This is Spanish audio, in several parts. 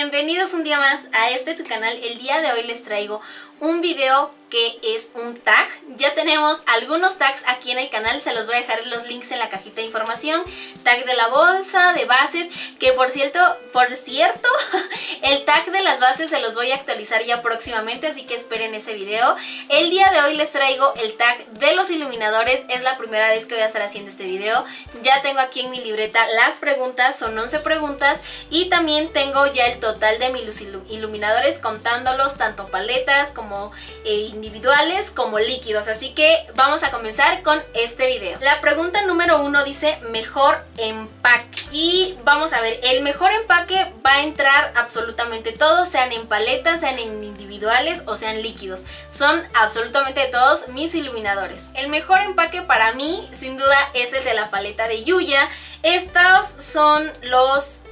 bienvenidos un día más a tu canal. El día de hoy les traigo un video que es un tag. Ya tenemos algunos tags aquí en el canal, se los voy a dejar los links en la cajita de información. Tag de la bolsa, de bases, que por cierto, el tag de las bases se los voy a actualizar ya próximamente, así que esperen ese video. El día de hoy les traigo el tag de los iluminadores, es la primera vez que voy a estar haciendo este video. Ya tengo aquí en mi libreta las preguntas, son 11 preguntas, y también tengo ya el total de mis iluminadores, contándolos, tanto paletas como individuales como líquidos, así que vamos a comenzar con este video. La pregunta número 1 dice mejor empaque, y vamos a ver, el mejor empaque va a entrar absolutamente todos, sean en paletas, sean en individuales o sean líquidos, son absolutamente todos mis iluminadores. El mejor empaque para mí sin duda es el de la paleta de Yuya. Estos son los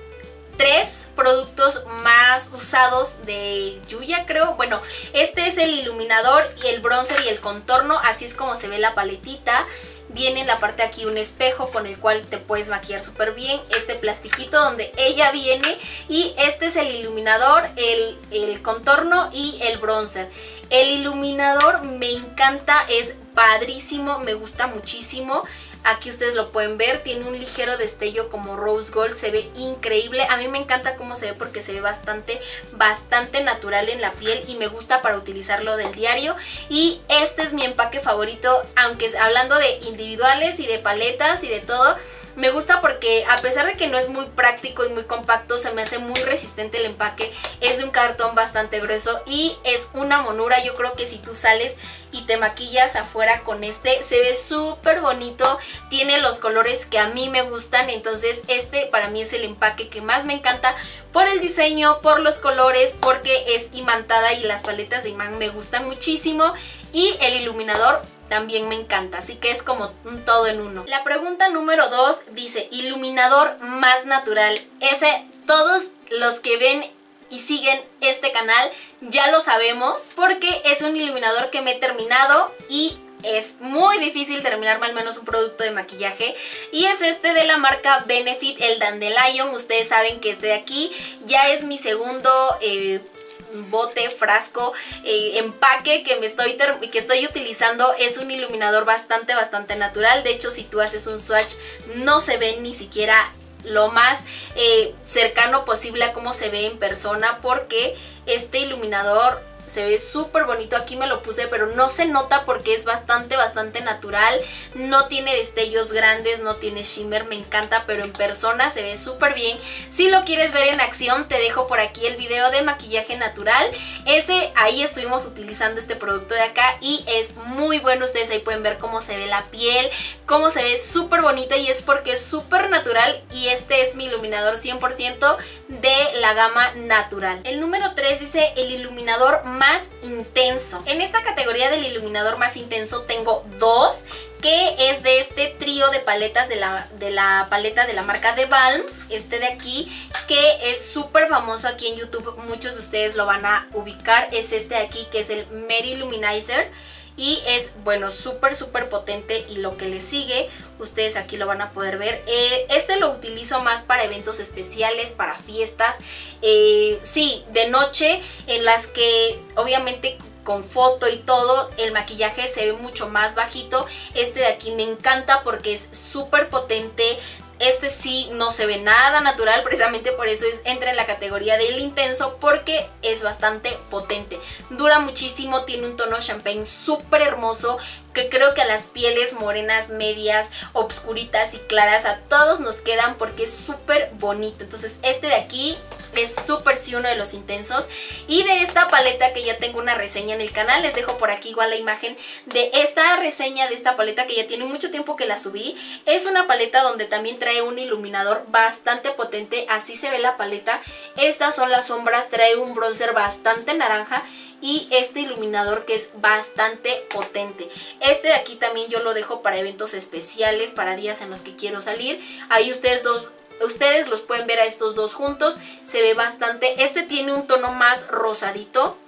3 productos más usados de Yuya, creo. Bueno, este es el iluminador y el bronzer y el contorno, así es como se ve la paletita. Viene en la parte de aquí un espejo con el cual te puedes maquillar súper bien. Este plastiquito donde ella viene, y este es el iluminador, el contorno y el bronzer. El iluminador me encanta, es padrísimo, me gusta muchísimo. Aquí ustedes lo pueden ver, tiene un ligero destello como rose gold, se ve increíble. A mí me encanta cómo se ve porque se ve bastante natural en la piel y me gusta para utilizarlo del diario. Y este es mi empaque favorito, aunque hablando de individuales y de paletas y de todo, me gusta porque a pesar de que no es muy práctico y muy compacto, se me hace muy resistente el empaque. Es de un cartón bastante grueso y es una monura. Yo creo que si tú sales y te maquillas afuera con este, se ve súper bonito. Tiene los colores que a mí me gustan, entonces este para mí es el empaque que más me encanta por el diseño, por los colores, porque es imantada y las paletas de imán me gustan muchísimo. Y el iluminador también me encanta, así que es como un todo en uno. La pregunta número 2 dice iluminador más natural. Ese todos los que ven y siguen este canal ya lo sabemos, porque es un iluminador que me he terminado y es muy difícil terminarme al menos un producto de maquillaje, y es este de la marca Benefit, el Dandelion. Ustedes saben que este de aquí ya es mi segundo bote, frasco, empaque que estoy utilizando. Es un iluminador bastante natural. De hecho, si tú haces un swatch no se ve ni siquiera lo más cercano posible a cómo se ve en persona, porque este iluminador se ve súper bonito. Aquí me lo puse, pero no se nota porque es bastante natural. No tiene destellos grandes, no tiene shimmer, me encanta, pero en persona se ve súper bien. Si lo quieres ver en acción, te dejo por aquí el video de maquillaje natural. Ahí estuvimos utilizando este producto de acá y es muy bueno. Ustedes ahí pueden ver cómo se ve la piel, cómo se ve súper bonita, y es porque es súper natural, y este es mi iluminador 100% de la gama natural. El número 3 dice el iluminador más intenso. En esta categoría del iluminador más intenso tengo 2, que es de este trío de paletas de la paleta de la marca The Balm, este de aquí, que es súper famoso aquí en YouTube, muchos de ustedes lo van a ubicar. Es este de aquí, que es el Mary Luminizer, y es, bueno, súper potente. Y lo que le sigue, ustedes aquí lo van a poder ver. Este lo utilizo más para eventos especiales, para fiestas, sí, de noche, en las que obviamente con foto y todo el maquillaje se ve mucho más bajito. Este de aquí me encanta porque es súper potente. Este sí no se ve nada natural, precisamente por eso entra en la categoría del intenso, porque es bastante potente. Dura muchísimo, tiene un tono champagne súper hermoso, que creo que a las pieles morenas, medias, obscuritas y claras, a todos nos quedan porque es súper bonito. Entonces este de aquí es súper sí uno de los intensos. Y de esta paleta, que ya tengo una reseña en el canal, les dejo por aquí igual la imagen de esta reseña de esta paleta, que ya tiene mucho tiempo que la subí. Es una paleta donde también trae un iluminador bastante potente, así se ve la paleta. Estas son las sombras, trae un bronzer bastante naranja y este iluminador que es bastante potente. Este de aquí también yo lo dejo para eventos especiales, para días en los que quiero salir. Ahí ustedes los pueden ver a estos dos juntos, se ve bastante. Este tiene un tono más rosadito,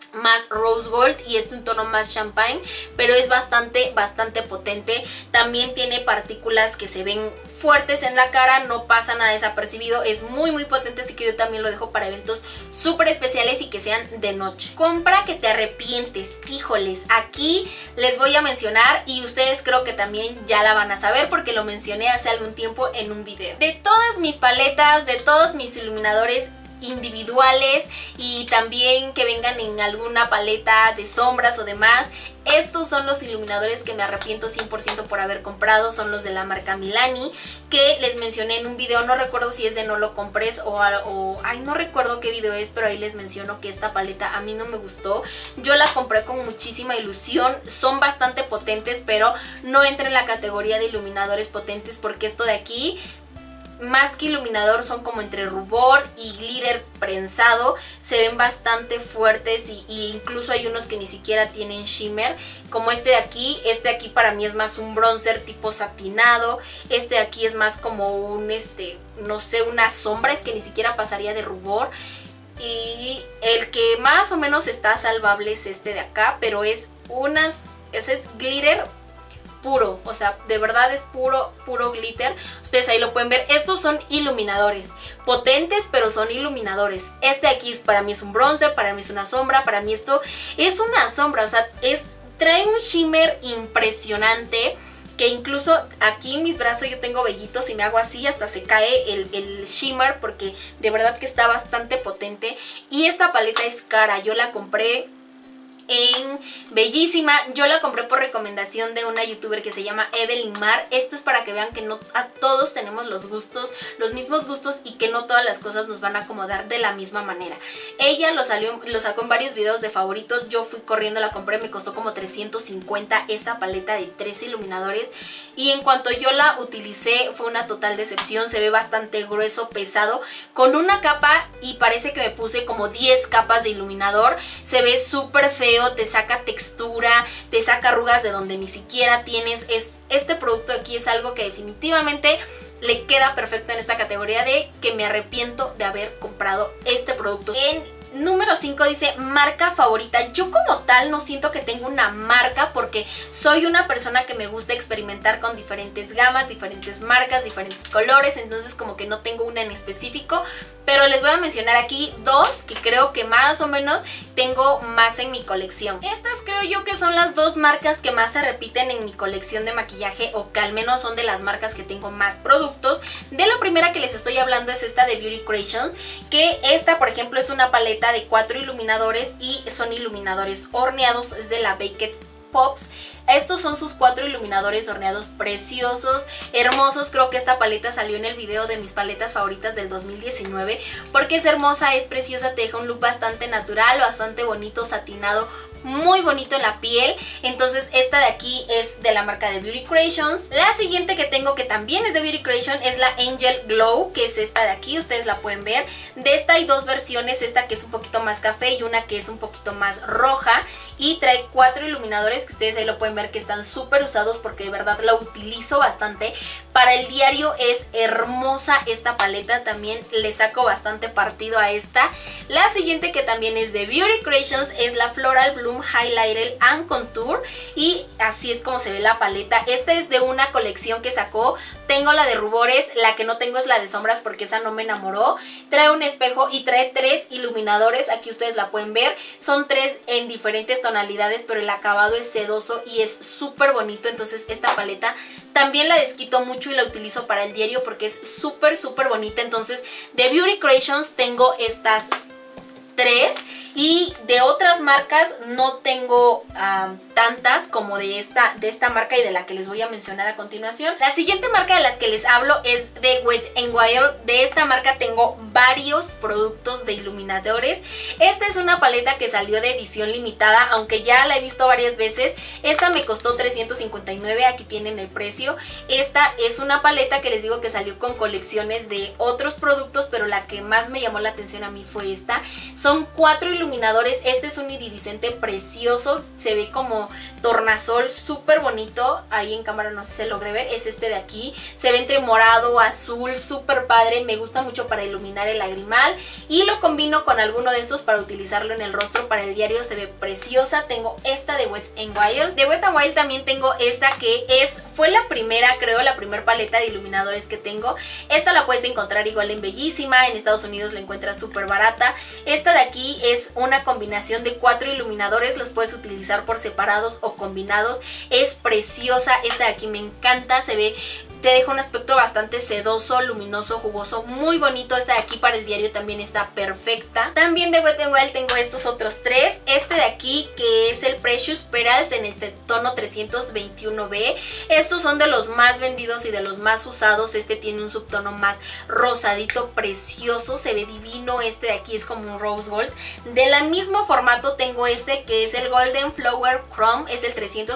más rose gold y un tono más champagne, pero es bastante potente. También tiene partículas que se ven fuertes en la cara, no pasa nada desapercibido, es muy potente, así que yo también lo dejo para eventos súper especiales y que sean de noche. Compra que te arrepientes. Híjoles, aquí les voy a mencionar y ustedes creo que también ya la van a saber porque lo mencioné hace algún tiempo en un video. De todas mis paletas, de todos mis iluminadores individuales y también que vengan en alguna paleta de sombras o demás, estos son los iluminadores que me arrepiento 100% por haber comprado. Son los de la marca Milani, que les mencioné en un video, no recuerdo si es de No Lo Compres ay, no recuerdo qué video es, pero ahí les menciono que esta paleta a mí no me gustó. Yo la compré con muchísima ilusión, son bastante potentes, pero no entra en la categoría de iluminadores potentes porque esto de aquí, más que iluminador, son como entre rubor y glitter prensado, se ven bastante fuertes y incluso hay unos que ni siquiera tienen shimmer, como este de aquí para mí es más un bronzer tipo satinado, este de aquí es más como un, no sé, una sombra, es que ni siquiera pasaría de rubor. Y el que más o menos está salvable es este de acá, pero ese es glitter puro, o sea, de verdad es puro glitter. Ustedes ahí lo pueden ver. Estos son iluminadores potentes, pero son iluminadores. Este aquí para mí es un bronzer, para mí es una sombra, para mí esto es una sombra, o sea, trae un shimmer impresionante, que incluso aquí en mis brazos yo tengo vellitos y me hago así, hasta se cae el shimmer porque de verdad que está bastante potente. Y esta paleta es cara, yo la compré en Bellísima, yo la compré por recomendación de una youtuber que se llama Evelyn Mar. Esto es para que vean que no a todos tenemos los mismos gustos y que no todas las cosas nos van a acomodar de la misma manera. Ella lo sacó en varios videos de favoritos, yo fui corriendo, la compré, me costó como 350 esta paleta de 3 iluminadores y en cuanto yo la utilicé fue una total decepción. Se ve bastante grueso, pesado, con una capa y parece que me puse como 10 capas de iluminador. Se ve súper feo, te saca textura, te saca arrugas de donde ni siquiera tienes. Este producto aquí es algo que definitivamente le queda perfecto en esta categoría de que me arrepiento de haber comprado este producto. En número 5 dice marca favorita. Yo como tal no siento que tengo una marca porque soy una persona que me gusta experimentar con diferentes gamas, diferentes marcas, diferentes colores, entonces como que no tengo una en específico, pero les voy a mencionar aquí dos que creo que más o menos tengo más en mi colección. Estas creo yo que son las dos marcas que más se repiten en mi colección de maquillaje, o que al menos son de las marcas que tengo más productos. De la primera que les estoy hablando es esta de Beauty Creations, que esta por ejemplo es una paleta de 4 iluminadores y son iluminadores horneados, es de la Baked Pops. Estos son sus 4 iluminadores horneados preciosos, hermosos. Creo que esta paleta salió en el video de mis paletas favoritas del 2019 porque es hermosa, es preciosa, te deja un look bastante natural, bastante bonito, satinado, muy bonito en la piel. Entonces esta de aquí es de la marca de Beauty Creations. La siguiente que tengo, que también es de Beauty Creations, es la Angel Glow, que es esta de aquí, ustedes la pueden ver. De esta hay dos versiones, esta que es un poquito más café y una que es un poquito más roja, y trae 4 iluminadores que ustedes ahí lo pueden ver que están súper usados porque de verdad la utilizo bastante. Para el diario es hermosa esta paleta, también le saco bastante partido a esta. La siguiente, que también es de Beauty Creations, es la Floral Bloom Highlighter and Contour, y así es como se ve la paleta. Esta es de una colección que sacó. Tengo la de rubores, la que no tengo es la de sombras porque esa no me enamoró. Trae un espejo y trae 3 iluminadores, aquí ustedes la pueden ver. Son 3 en diferentes tonalidades, pero el acabado es sedoso y es súper bonito. Entonces esta paleta también la desquito mucho y la utilizo para el diario porque es súper bonita. Entonces de Beauty Creations tengo estas 3 y de otras marcas no tengo tantas como de esta marca y de la que les voy a mencionar a continuación. La siguiente marca de las que les hablo es de Wet n Wild. De esta marca tengo varios productos de iluminadores. Esta es una paleta que salió de edición limitada, aunque ya la he visto varias veces. Esta me costó 359, aquí tienen el precio. Esta es una paleta que les digo que salió con colecciones de otros productos, pero la que más me llamó la atención a mí fue esta. Son 4 iluminadores iluminadores, este es un iridiscente precioso, se ve como tornasol, súper bonito, ahí en cámara no sé si se logre ver, es este de aquí, se ve entre morado, azul, súper padre, me gusta mucho para iluminar el lagrimal y lo combino con alguno de estos para utilizarlo en el rostro para el diario, se ve preciosa. Tengo esta de Wet n Wild, de Wet n Wild también tengo esta que fue la primera, creo, la primer paleta de iluminadores que tengo. Esta la puedes encontrar igual en Bellísima, en Estados Unidos la encuentras súper barata. Esta de aquí es una combinación de 4 iluminadores, los puedes utilizar por separados o combinados, es preciosa. Esta de aquí me encanta, se ve, te deja un aspecto bastante sedoso, luminoso, jugoso, muy bonito. Esta de aquí para el diario también está perfecta. También de Wet n Wild tengo estos otros 3. Este de aquí que es el Precious Petals en el tono 321B. Estos son de los más vendidos y de los más usados. Este tiene un subtono más rosadito, precioso, se ve divino. Este de aquí es como un Rose Gold. De la mismo formato tengo este que es el Golden Flower Chrome, es el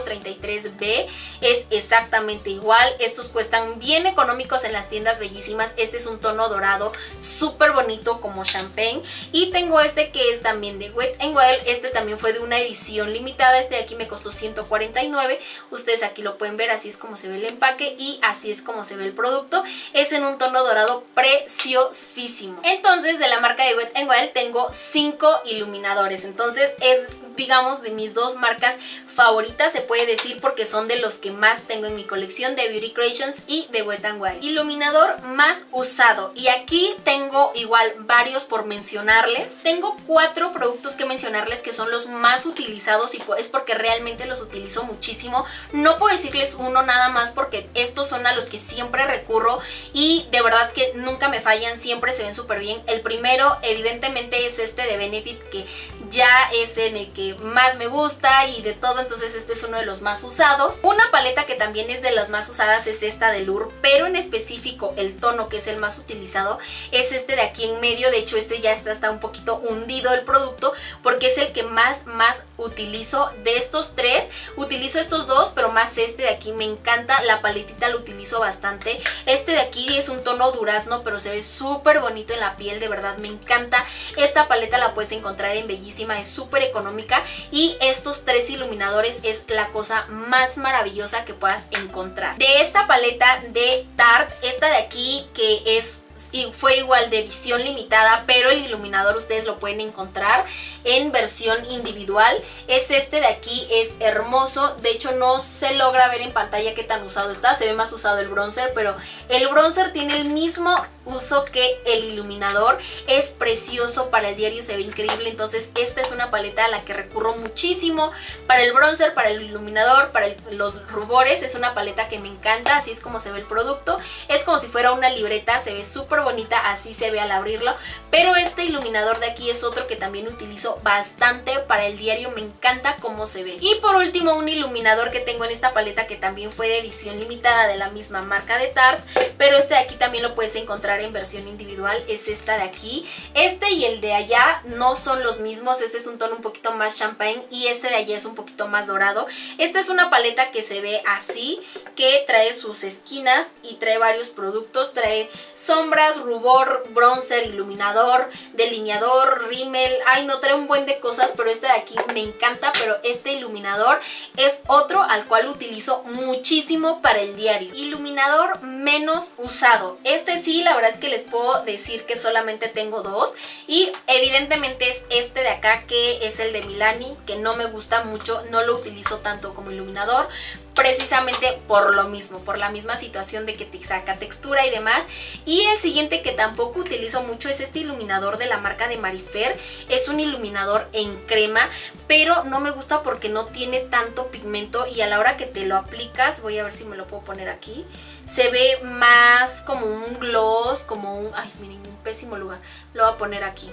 333B. Es exactamente igual. Estos cuestan bien económicos en las tiendas Bellísimas. Este es un tono dorado súper bonito como champagne. Y tengo este que es también de Wet n Wild. Este también fue de una edición limitada. Este de aquí me costó 149. Ustedes aquí lo pueden ver, así es como se ve el empaque y así es como se ve el producto. Es en un tono dorado preciosísimo. Entonces de la marca de Wet n Wild tengo 5 iluminadores. Entonces es, digamos, de mis 2 marcas favoritas, se puede decir, porque son de los que más tengo en mi colección, de Beauty Creations y de Wet n Wild. Iluminador más usado, y aquí tengo igual varios por mencionarles. Tengo 4 productos que mencionarles que son los más utilizados y es porque realmente los utilizo muchísimo. No puedo decirles uno nada más porque estos son a los que siempre recurro y de verdad que nunca me fallan, siempre se ven súper bien. El primero evidentemente es este de Benefit, que ya es en el que más me gusta y de todo, entonces este es uno de los más usados. Una paleta que también es de las más usadas es esta de Lure, pero en específico el tono que es el más utilizado es este de aquí en medio. De hecho este ya está un poquito hundido el producto porque es el que más utilizo. De estos 3 utilizo estos 2, pero más este de aquí me encanta, la paletita lo utilizo bastante. Este de aquí es un tono durazno, pero se ve súper bonito en la piel, de verdad me encanta. Esta paleta la puedes encontrar en Bellísima, es súper económica y estos 3 iluminadores es la cosa más maravillosa que puedas encontrar. De esta paleta de Tarte, esta de aquí que fue igual de edición limitada, pero el iluminador ustedes lo pueden encontrar en versión individual. Es este de aquí, es hermoso. De hecho no se logra ver en pantalla qué tan usado está, se ve más usado el bronzer, pero el bronzer tiene el mismo uso que el iluminador. Es precioso para el diario, se ve increíble. Entonces esta es una paleta a la que recurro muchísimo para el bronzer, para el iluminador, para los rubores. Es una paleta que me encanta, así es como se ve el producto. Es como si fuera una libreta, se ve súper bonita, así se ve al abrirlo. Pero este iluminador de aquí es otro que también utilizo bastante para el diario, me encanta cómo se ve. Y por último, un iluminador que tengo en esta paleta que también fue de edición limitada de la misma marca de Tarte, pero este de aquí también lo puedes encontrar en versión individual, es esta de aquí. Este y el de allá no son los mismos, este es un tono un poquito más champagne y este de allá es un poquito más dorado. Esta es una paleta que se ve así, que trae sus esquinas y trae varios productos, trae sombras, rubor, bronzer, iluminador, delineador, rímel, ay no, trae un buen de cosas, pero este de aquí me encanta. Pero este iluminador es otro al cual utilizo muchísimo para el diario. Iluminador menos usado, este sí, la verdad es que les puedo decir que solamente tengo 2 y evidentemente es este de acá, que es el de Milani, que no me gusta mucho, no lo utilizo tanto como iluminador, precisamente por lo mismo, por la misma situación de que te saca textura y demás. Y el siguiente que tampoco utilizo mucho es este iluminador de la marca de Marifer. Es un iluminador en crema, pero no me gusta porque no tiene tanto pigmento y a la hora que te lo aplicas, voy a ver si me lo puedo poner aquí, se ve más como un gloss, como un... ay, miren, un pésimo lugar, lo voy a poner aquí.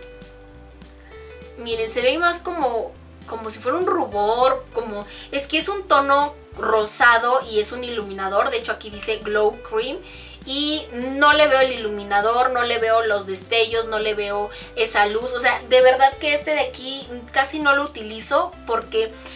Miren, se ve más como si fuera un rubor, como... es que es un tono rosado y es un iluminador. De hecho aquí dice Glow Cream y no le veo el iluminador, no le veo los destellos, no le veo esa luz. O sea, de verdad que este de aquí casi no lo utilizo porque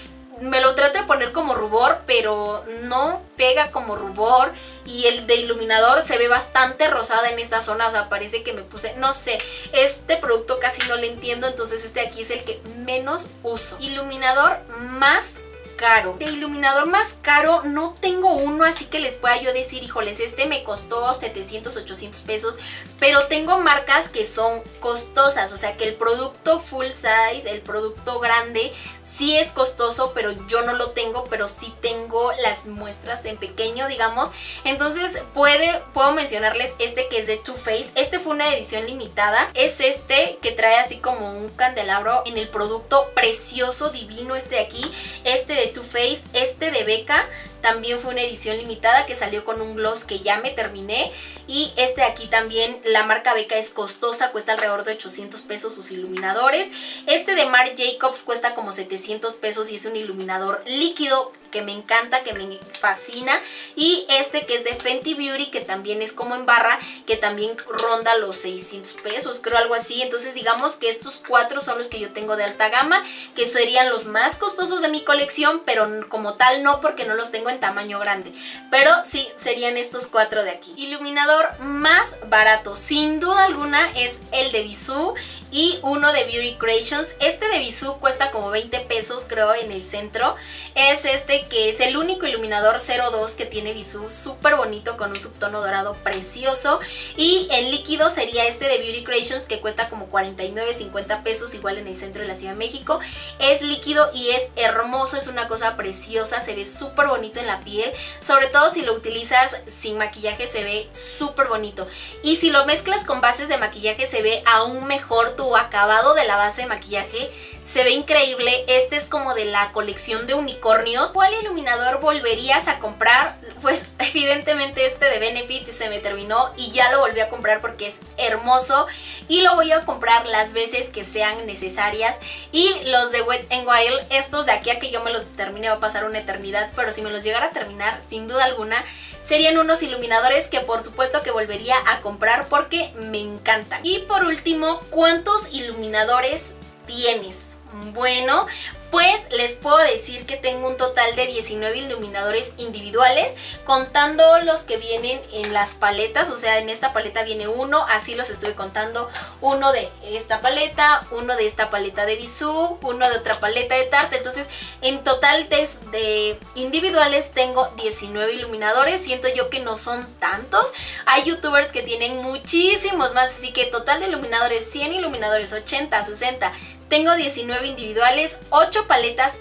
me lo trato de poner como rubor, pero no pega como rubor. Y el de iluminador se ve bastante rosada en esta zona, o sea, parece que me puse, no sé, este producto casi no le entiendo, entonces este aquí es el que menos uso. Iluminador más caro. De iluminador más caro no tengo uno así que les pueda yo decir, híjoles, este me costó 700, 800 pesos, pero tengo marcas que son costosas, o sea que el producto full size, el producto grande, sí es costoso, pero yo no lo tengo, pero sí tengo las muestras en pequeño, digamos. Entonces puedo mencionarles este que es de Too Faced. Este fue una edición limitada. Es este que trae así como un candelabro en el producto, precioso, divino este de aquí. Este de Too Faced, este de Becca también fue una edición limitada que salió con un gloss que ya me terminé. Y este de aquí también, la marca Becca es costosa, cuesta alrededor de 800 pesos sus iluminadores. Este de Marc Jacobs cuesta como 700 pesos y es un iluminador líquido que me encanta, que me fascina. Y este que es de Fenty Beauty, que también es como en barra, que también ronda los 600 pesos, creo, algo así. Entonces digamos que estos cuatro son los que yo tengo de alta gama, que serían los más costosos de mi colección, pero como tal no, porque no los tengo en tamaño grande. Pero sí, serían estos cuatro de aquí. Iluminador más barato, sin duda alguna, es el de Bisú y uno de Beauty Creations. Este de Bisú cuesta como 20 pesos, creo, en el centro. Es este que es el único iluminador 02 que tiene Bisú, súper bonito, con un subtono dorado precioso. Y en líquido sería este de Beauty Creations, que cuesta como 49, 50 pesos, igual en el centro de la Ciudad de México. Es líquido y es hermoso, es una cosa preciosa, se ve súper bonito en la piel, sobre todo si lo utilizas sin maquillaje, se ve súper bonito. Y si lo mezclas con bases de maquillaje, se ve aún mejor. Tu acabado de la base de maquillaje se ve increíble. Este es como de la colección de unicornios. ¿Cuál iluminador volverías a comprar? Pues evidentemente este de Benefit se me terminó y ya lo volví a comprar porque es hermoso y lo voy a comprar las veces que sean necesarias. Y los de Wet n Wild, estos de aquí a que yo me los termine va a pasar una eternidad, pero si me los llegara a terminar, sin duda alguna serían unos iluminadores que por supuesto que volvería a comprar porque me encantan. Y por último, ¿cuántos iluminadores tienes? Bueno, pues les puedo decir que tengo un total de 19 iluminadores individuales, contando los que vienen en las paletas. O sea, en esta paleta viene uno, así los estuve contando: uno de esta paleta, uno de esta paleta de Bisú, uno de otra paleta de Tarte. Entonces, en total de individuales tengo 19 iluminadores. Siento yo que no son tantos. Hay youtubers que tienen muchísimos más, así que total de iluminadores, 100 iluminadores, 80, 60... Tengo 19 individuales, 8 paletas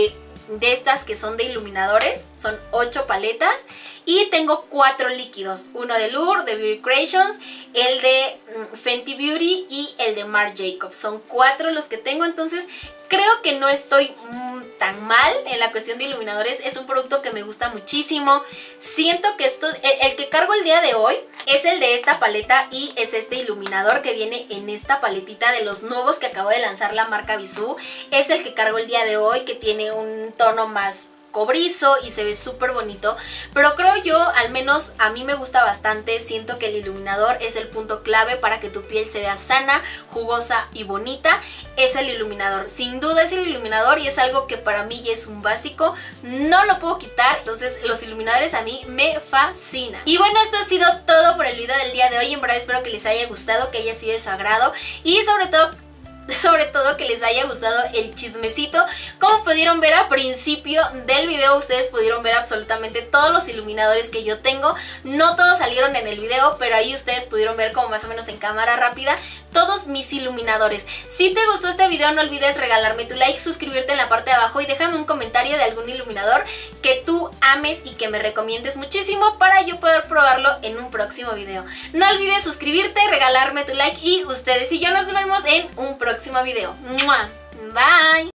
de estas que son de iluminadores, son 8 paletas. Y tengo 4 líquidos, uno de Lure, de Beauty Creations, el de Fenty Beauty y el de Marc Jacobs. Son 4 los que tengo, entonces creo que no estoy tan mal en la cuestión de iluminadores. Es un producto que me gusta muchísimo. Siento que el que cargo el día de hoy es el de esta paleta y es este iluminador que viene en esta paletita de los nuevos que acabo de lanzar la marca Bisú. Es el que cargo el día de hoy, que tiene un tono más cobrizo y se ve súper bonito, pero creo yo, al menos a mí me gusta bastante. Siento que el iluminador es el punto clave para que tu piel se vea sana, jugosa y bonita. Es el iluminador, sin duda es el iluminador, y es algo que para mí ya es un básico, no lo puedo quitar. Entonces los iluminadores a mí me fascinan. Y bueno, esto ha sido todo por el video del día de hoy. En verdad espero que les haya gustado, que haya sido de su agrado y sobre todo que les haya gustado el chismecito. Como pudieron ver al principio del video, ustedes pudieron ver absolutamente todos los iluminadores que yo tengo. No todos salieron en el video, pero ahí ustedes pudieron ver como más o menos en cámara rápida todos mis iluminadores. Si te gustó este video, no olvides regalarme tu like, suscribirte en la parte de abajo y déjame un comentario de algún iluminador que tú ames y que me recomiendes muchísimo para yo poder probarlo en un próximo video. No olvides suscribirte, regalarme tu like y ustedes y yo nos vemos en un próximo video. ¡Mua! Bye.